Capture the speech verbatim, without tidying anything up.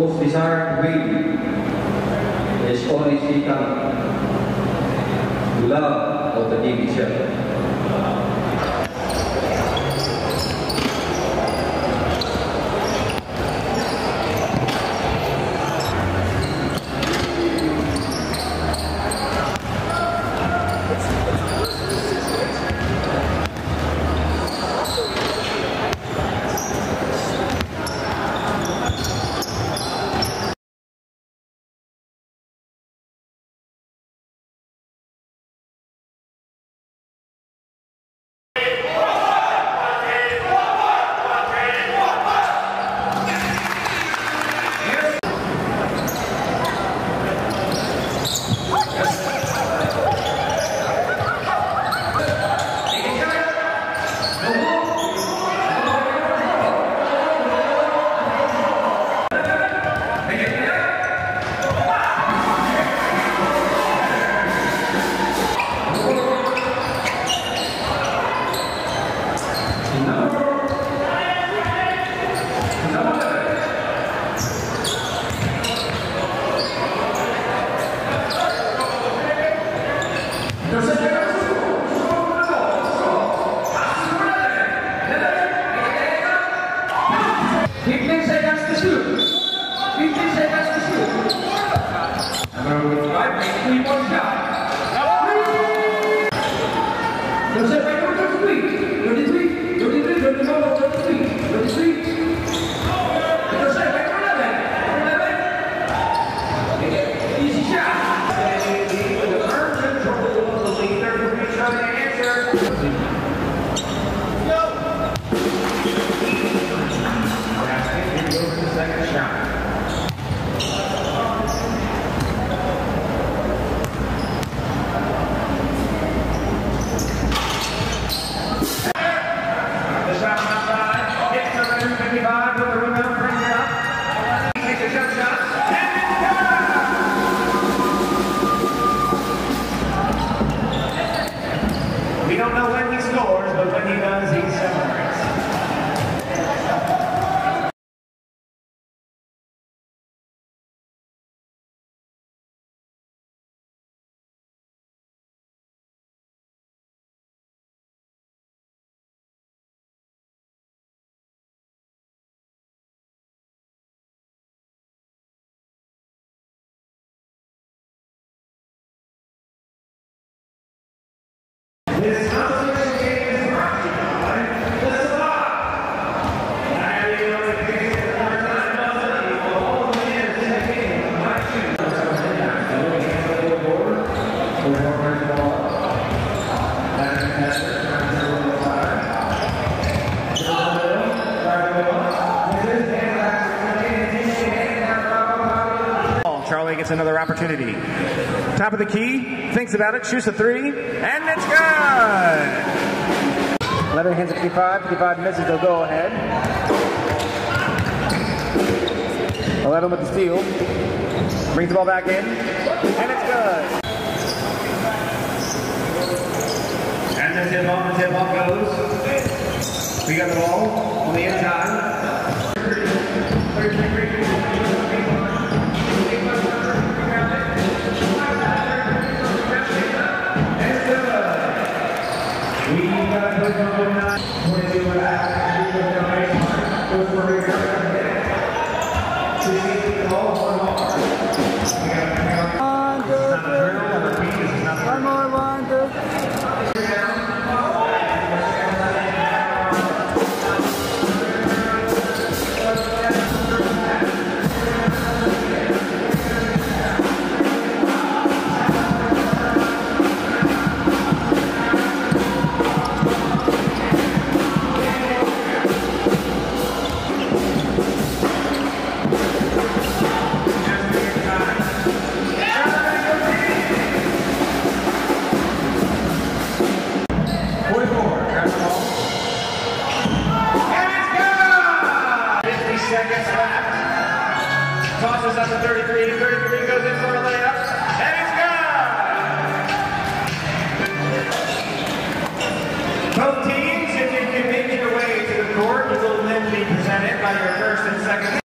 most desired way is only second to love of the game itself. fifteen seconds to shoot. fifteen seconds to shoot. Number five, three-point shot. Joseph, I go twenty-three. twenty-three. twenty-three. twenty-four. twenty-three. twenty-three. Joseph, I go eleven. eleven. Easy shot. The first control of the lead. thirty-three shot to answer. Second shot. The shot outside. Hits the rim. fifty-five. Put the rebound. Brings it up. Takes a jump shot. And it's good! We don't know when he scores, but when he does, he celebrates. This competition game is brought to you by the Spa. I really want to pick it for more time possible for all the winners in the game. My shoes. Charlie gets another opportunity. Top of the key, thinks about it, shoots a three, and it's good! eleven hits at fifty-five, fifty-five misses, they'll go ahead. eleven with the steal. Brings the ball back in, and it's good! And the tip off, the tip off goes. We got the ball on the inside. One more, one, two. Seconds left. Tosses up to thirty-three. thirty-three goes in for a layup. And it's good! Both teams, if you can make your way to the court, you will then be presented by your first and second